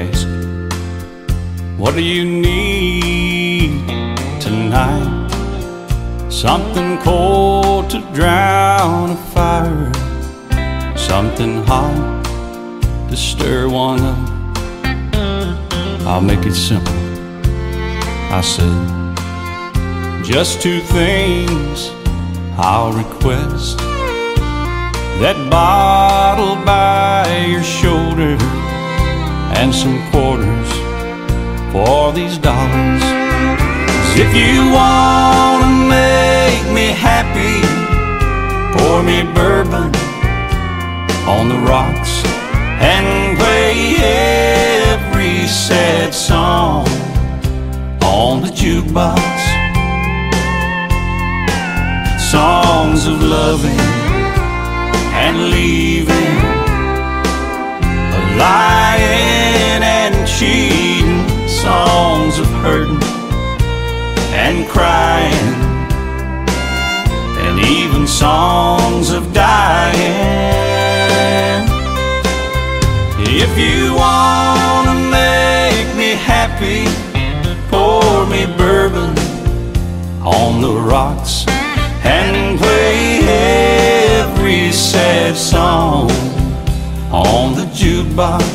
asked, what do you need tonight? Something cold to drown a fire, something hot to stir one up. I'll make it simple, I said. Just two things I'll request: that bottle by your shoulder and some quarters for these dollars. 'Cause if you wanna make me happy, pour me bourbon on the rocks and play every sad song on the jukebox. Songs of loving and leaving, lying and cheating, songs of hurting and crying, and even songs of dying. If you wanna make me happy, pour me bourbon on the rocks and play every sad song on the jukebox.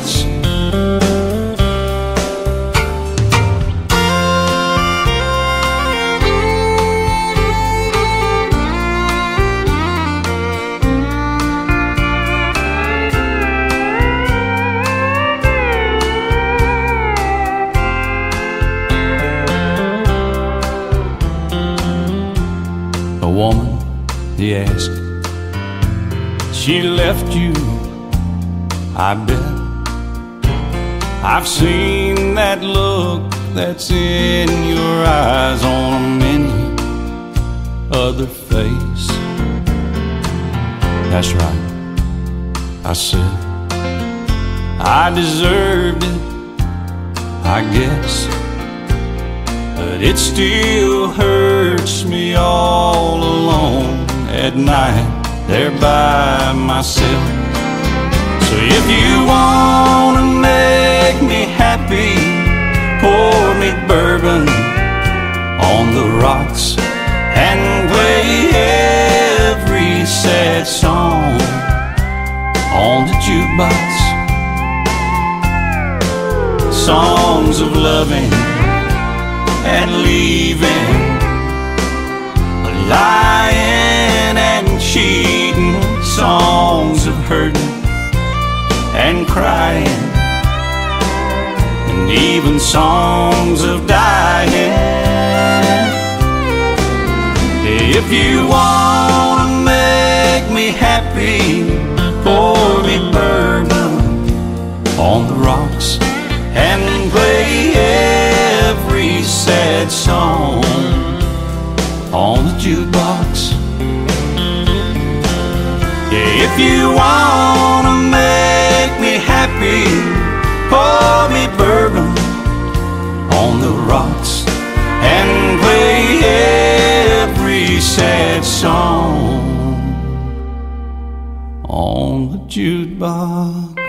A woman, he asked, she left you, I bet. I've seen that look that's in your eyes on many other face. That's right, I said. I deserved it, I guess, but it still hurts me all alone at night there by myself. So if you wanna make me happy, pour me bourbon on the rocks and play every sad song on the jukebox. Songs of loving and leaving, lying and cheating, songs of hurting and crying, and even songs of dying. If you wanna make me happy, pour me bourbon on the rocks and play every sad song on the jukebox. Yeah, if you wanna make me happy, pour me bourbon on the rocks and play every sad song on the jukebox.